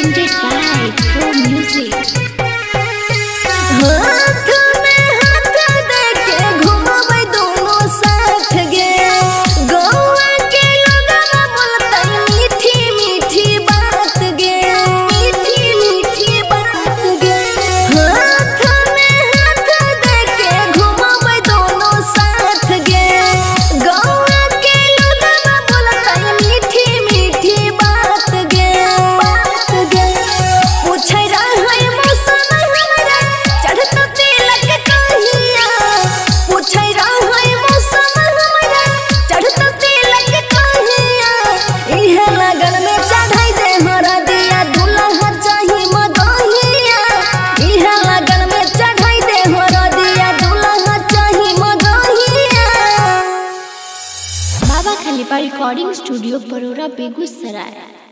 presented by Pro Music. हाथ में हाथ देके घुमावे दोनों साथ गे, गौवा के लोगवा बोलतन मीठी मीठी बात गे, मीठी मीठी बात गे। हाथ में हाथ देके घुमावे दोनों साथ गे, गौवा के लोगवा बोलतन मीठी मीठी बात गे, बात गे। पूछै रहै मौसम हमरा चढ़त तिलक कहिया, पूछै रहै मौसम हमरा चढ़त तिलक कहिया। इहे लगन में चढ़ाई दे हमरा दिया दुल्हा चाही मगहिया, इहे लगन में चढ़ाई दे हमरा दिया दुल्हा चाही मगहिया। Baba Khalifa recording studio Barora Begusarai.